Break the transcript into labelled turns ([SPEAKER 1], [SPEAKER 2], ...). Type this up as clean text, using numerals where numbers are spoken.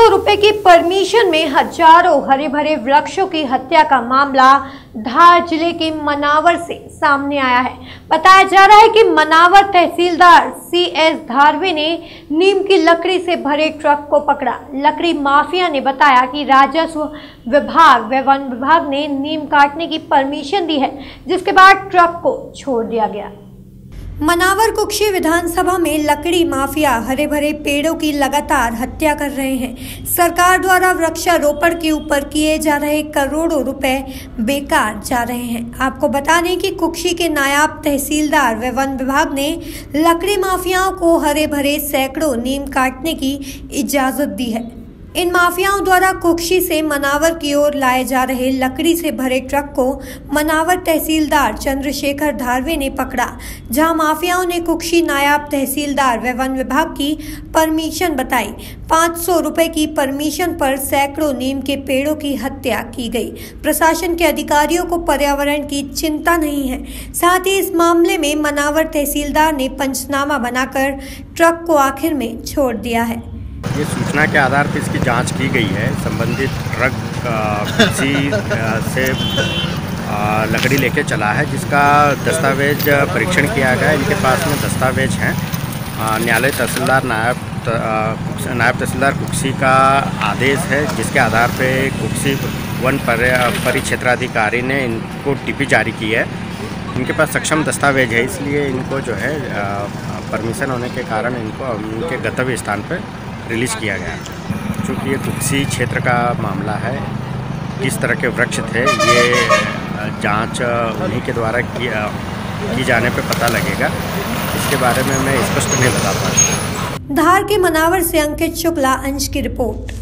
[SPEAKER 1] रुपए की परमिशन में हजारों हरे भरे वृक्षों की हत्या का मामला धार जिले के मनावर से सामने आया है। बताया जा रहा है कि मनावर तहसीलदार CS धारवे ने नीम की लकड़ी से भरे ट्रक को पकड़ा। लकड़ी माफिया ने बताया कि राजस्व विभाग व वन विभाग ने नीम काटने की परमिशन दी है, जिसके बाद ट्रक को छोड़ दिया गया। मनावर कुक्षी विधानसभा में लकड़ी माफिया हरे भरे पेड़ों की लगातार हत्या कर रहे हैं। सरकार द्वारा वृक्षारोपण के ऊपर किए जा रहे करोड़ों रुपए बेकार जा रहे हैं। आपको बता दें कि कुक्षी के नायब तहसीलदार व वन विभाग ने लकड़ी माफियाओं को हरे भरे सैकड़ों नीम काटने की इजाजत दी है। इन माफियाओं द्वारा कुक्षी से मनावर की ओर लाए जा रहे लकड़ी से भरे ट्रक को मनावर तहसीलदार चंद्रशेखर धारवे ने पकड़ा, जहां माफियाओं ने कुक्षी नायब तहसीलदार व वन विभाग की परमिशन बताई। 500 रुपए की परमिशन पर सैकड़ों नीम के पेड़ों की हत्या की गई। प्रशासन के अधिकारियों को पर्यावरण की चिंता नहीं है। साथ ही इस मामले में मनावर तहसीलदार ने पंचनामा बनाकर ट्रक को आखिर में छोड़ दिया है।
[SPEAKER 2] ये सूचना के आधार पर इसकी जांच की गई है। संबंधित ट्रक किसी से लकड़ी लेके चला है, जिसका दस्तावेज परीक्षण किया गया। इनके पास में दस्तावेज हैं। न्यायालय तहसीलदार नायब तहसीलदार कुक्षी का आदेश है, जिसके आधार पे कुक्षी वन परिक्षेत्राधिकारी ने इनको टीपी जारी की है। इनके पास सक्षम दस्तावेज है, इसलिए इनको जो है परमिशन होने के कारण इनको उनके गंतव्य स्थान पर रिलीज़ किया गया। चूँकि ये कुक्षी क्षेत्र का मामला है, किस तरह के वृक्ष थे ये जांच उन्हीं के द्वारा की जाने पे पता लगेगा। इसके बारे में मैं स्पष्ट नहीं बता पाऊँगा।
[SPEAKER 1] धार के मनावर से अंकित शुक्ला, अंश की रिपोर्ट।